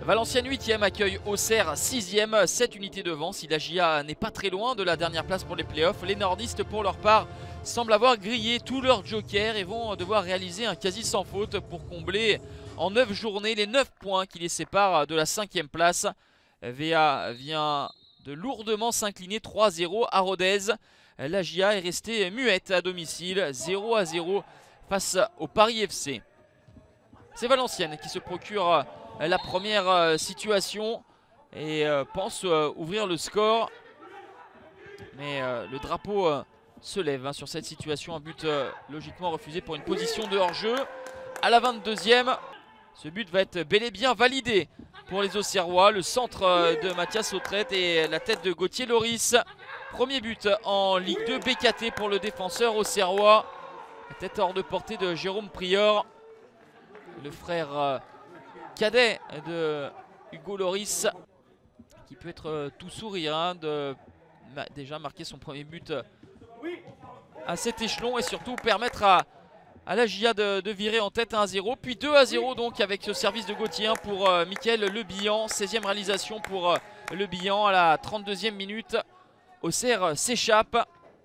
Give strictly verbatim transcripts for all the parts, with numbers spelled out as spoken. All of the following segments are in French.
Valenciennes huitième accueille Auxerre sixième, sept unités devant. Si la J A n'est pas très loin de la dernière place pour les playoffs, les nordistes pour leur part semblent avoir grillé tous leurs jokers et vont devoir réaliser un quasi sans faute pour combler en neuf journées les neuf points qui les séparent de la cinquième place. V A vient de lourdement s'incliner trois à zéro à Rodez. La J A est restée muette à domicile, zéro à zéro face au Paris F C. C'est Valenciennes qui se procure la première situation et pense ouvrir le score. Mais le drapeau se lève sur cette situation. Un but logiquement refusé pour une position de hors-jeu. À la vingt-deuxième, ce but va être bel et bien validé pour les Auxerrois. Le centre de Mathias Autrette et la tête de Gauthier Loris. Premier but en Ligue deux B K T pour le défenseur auxerrois. La tête hors de portée de Jérôme Prior. Le frère cadet de Hugo Loris, qui peut être tout sourire hein, de déjà marquer son premier but à cet échelon et surtout permettre à, à la J A de, de virer en tête un à zéro, puis deux à zéro donc avec ce service de Gauthier pour euh, Mickaël Le Bihan. seizième réalisation pour euh, Le Bihan à la trente-deuxième minute. Auxerre s'échappe.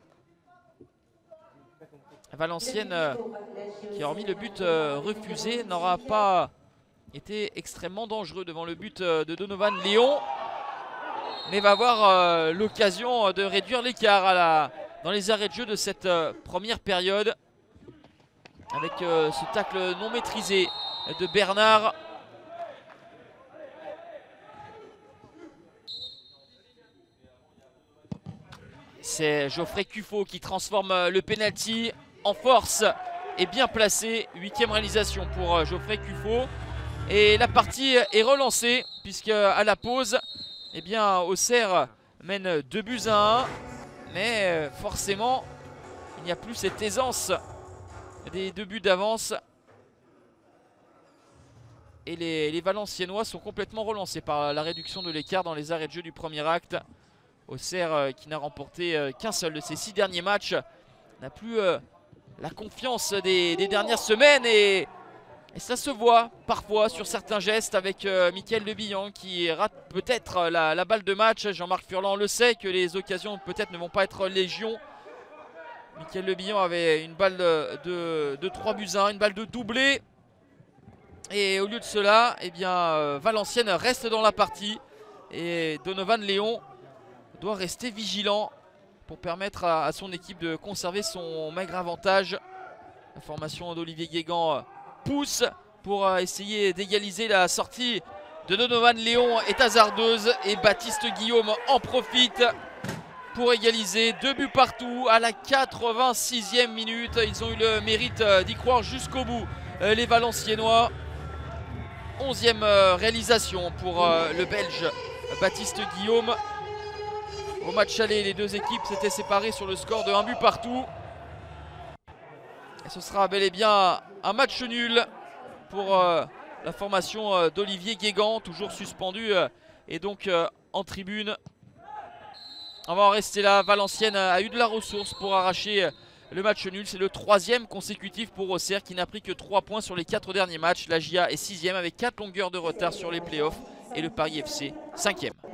Valenciennes euh, qui, hormis le but euh, refusé, n'aura pas été extrêmement dangereux devant le but euh, de Donovan Léon, mais va avoir euh, l'occasion de réduire l'écart à la, dans les arrêts de jeu de cette euh, première période avec euh, ce tacle non maîtrisé de Bernard. C'est Geoffrey Cuffot qui transforme le penalty en force et bien placé. Huitième réalisation pour Geoffrey Cuffot. Et la partie est relancée puisque à la pause, eh bien, Auxerre mène deux buts à un. Mais forcément, il n'y a plus cette aisance des deux buts d'avance. Et les, les Valenciennois sont complètement relancés par la réduction de l'écart dans les arrêts de jeu du premier acte. Auxerre euh, qui n'a remporté euh, qu'un seul de ses six derniers matchs n'a plus euh, la confiance des, des dernières semaines et, et ça se voit parfois sur certains gestes avec euh, Mickaël Le Bihan qui rate peut-être la, la balle de match. Jean-Marc Furlan le sait que les occasions peut-être ne vont pas être légion. Mickaël Le Bihan avait une balle de, de, de trois buts à un, une balle de doublé. Et au lieu de cela, eh bien, euh, Valenciennes reste dans la partie et Donovan Léon doit rester vigilant pour permettre à, à son équipe de conserver son maigre avantage. La formation d'Olivier Guégan pousse pour essayer d'égaliser. La sortie de Donovan Léon est hasardeuse et Baptiste Guillaume en profite pour égaliser. Deux buts partout à la quatre-vingt-sixième minute. Ils ont eu le mérite d'y croire jusqu'au bout, les Valenciennois. Onzième réalisation pour le Belge Baptiste Guillaume. Au match aller, les deux équipes s'étaient séparées sur le score de un but partout. Et ce sera bel et bien un match nul pour euh, la formation euh, d'Olivier Guégan, toujours suspendu euh, et donc euh, en tribune. On va en rester là. Valenciennes a eu de la ressource pour arracher euh, le match nul. C'est le troisième consécutif pour Auxerre qui n'a pris que trois points sur les quatre derniers matchs. La J A est sixième avec quatre longueurs de retard sur les playoffs et le Paris F C cinquième.